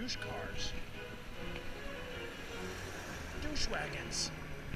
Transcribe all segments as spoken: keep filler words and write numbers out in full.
douche cars. Douche wagons.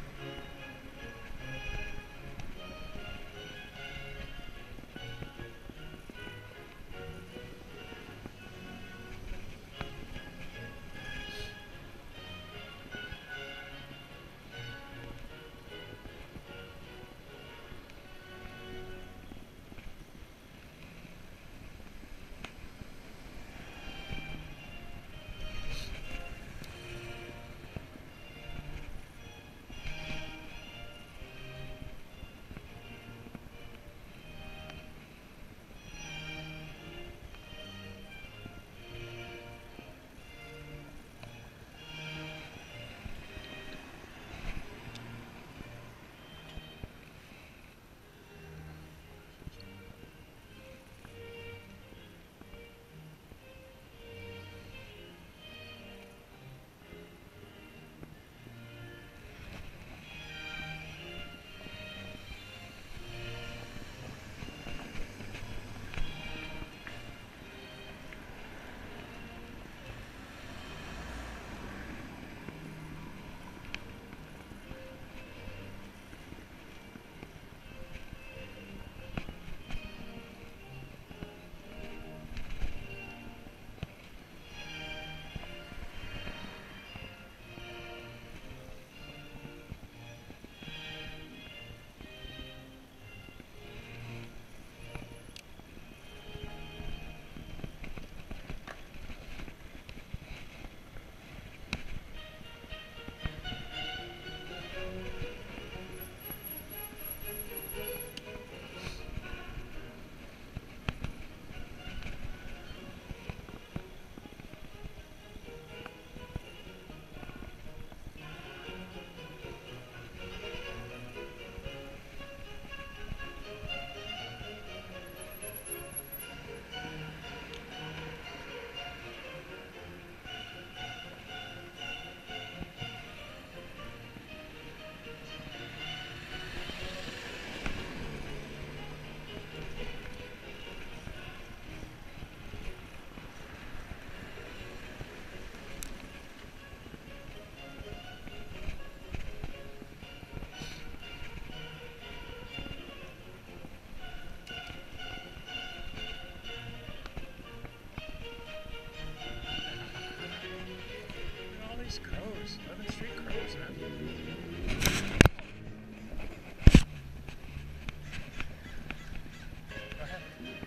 Crows, eleventh Street Crows, man. Go ahead.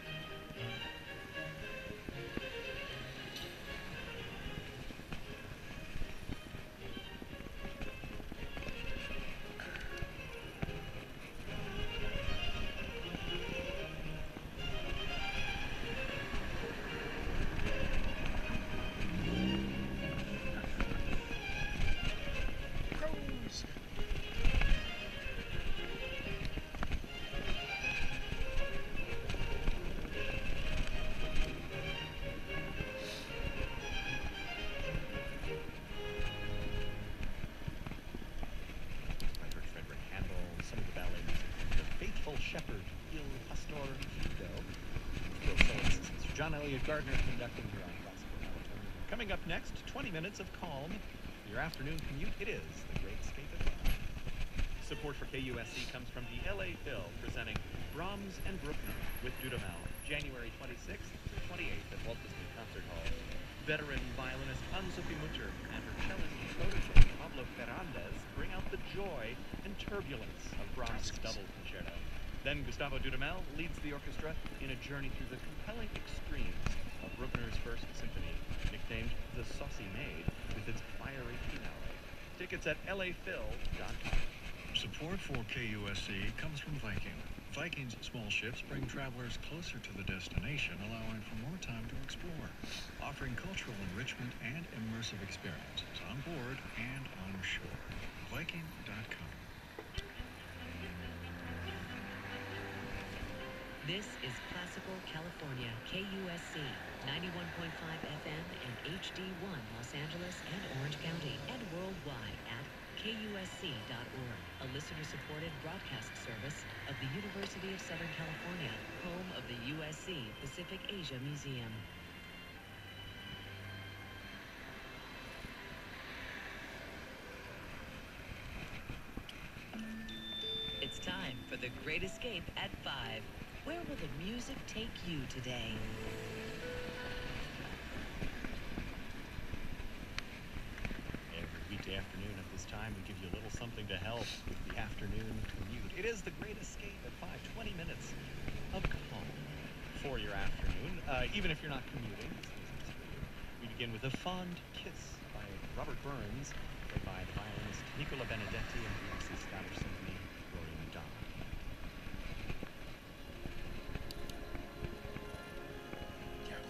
Crows. Shepherd, Il Pastor Fido. Bill Soloist, John Elliott Gardner conducting here on Classical Melatonin. Coming up next, twenty minutes of calm. Your afternoon commute, it is the Great Escape of Love. Support for K U S C comes from the L A Phil, presenting Brahms and Bruckner with Dudamel, January twenty-sixth through twenty-eighth at Walt Disney Concert Hall. Veteran violinist Anne-Sophie Mutter and her cellist protege Pablo Ferrandez bring out the joy and turbulence of Brahms' double concerto. Then Gustavo Dudamel leads the orchestra in a journey through the compelling extremes of Bruckner's First Symphony, nicknamed The Saucy Maid, with its fiery finale. Tickets at L A Phil dot com. Support for K U S C comes from Viking. Viking's small ships bring travelers closer to the destination, allowing for more time to explore, offering cultural enrichment and immersive experiences on board and on shore. Viking dot com. This is Classical California, K U S C, ninety-one point five F M and H D one Los Angeles and Orange County, and worldwide at K U S C dot org, a listener-supported broadcast service of the University of Southern California, home of the U S C Pacific Asia Museum. The Great Escape at five. Where will the music take you today? Every weekday afternoon at this time, we give you a little something to help with the afternoon commute. It is The Great Escape at five. twenty minutes of calm for your afternoon, uh, even if you're not commuting. This music's for you. We begin with A Fond Kiss by Robert Burns, played by the violinist Nicola Benedetti and the U S A Scottish Symphony, Rory MacDonald. Yeah.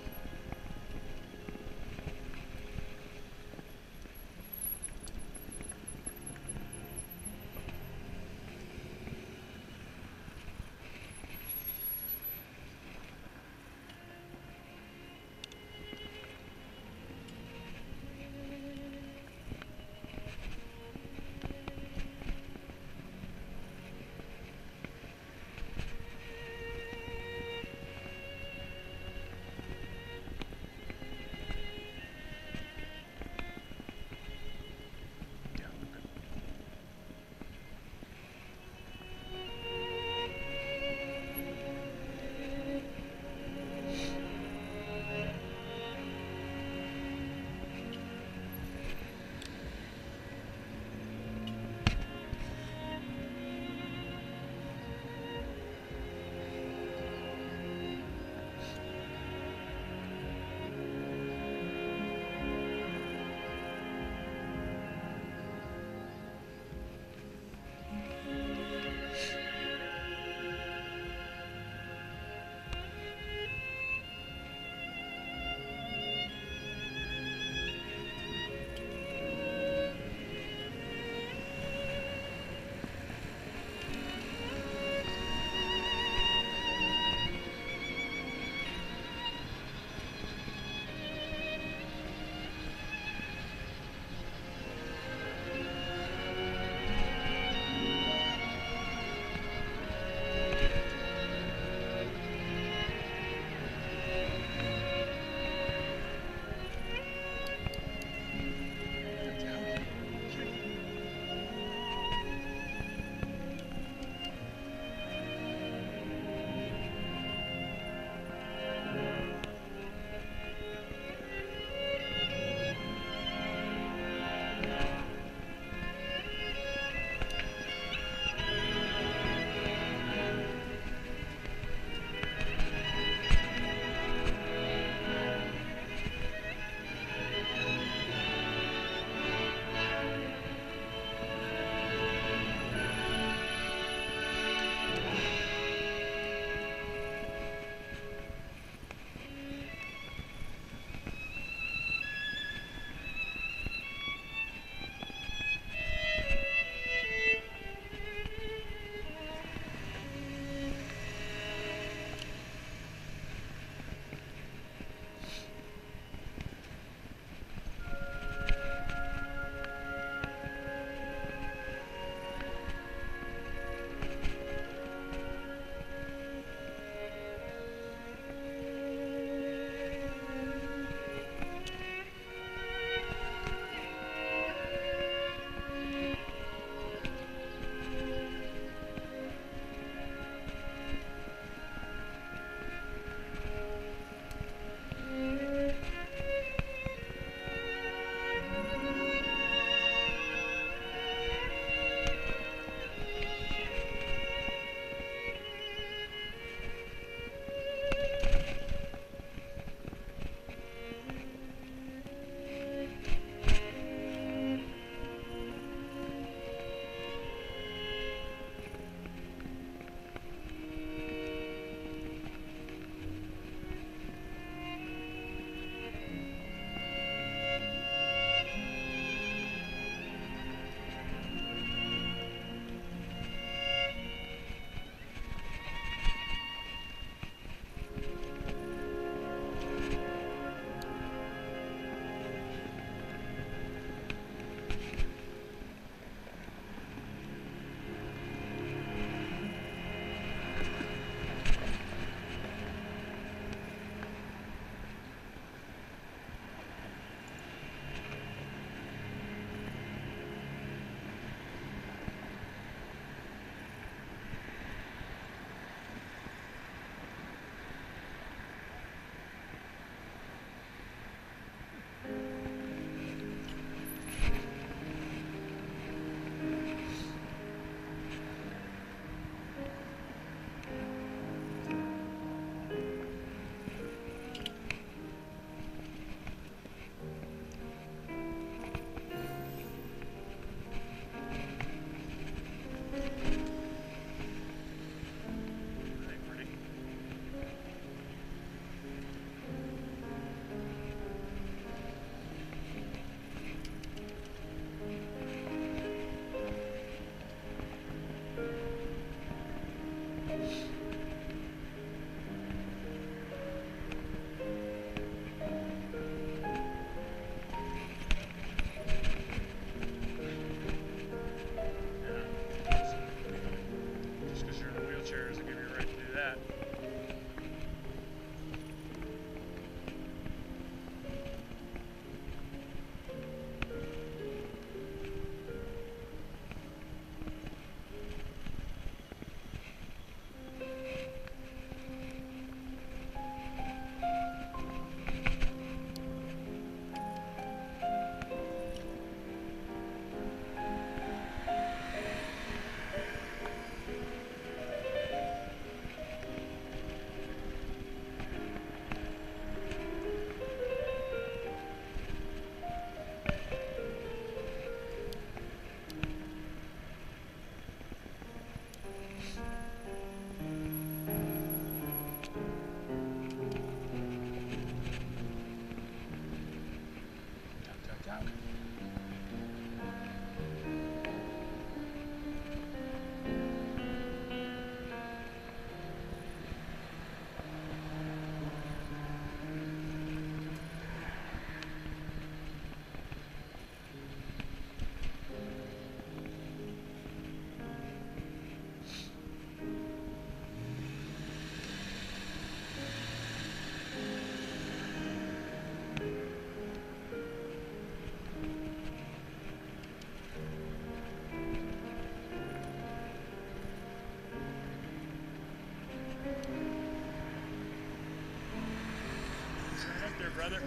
there, brother.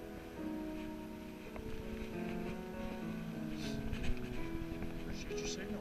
Appreciate your signal.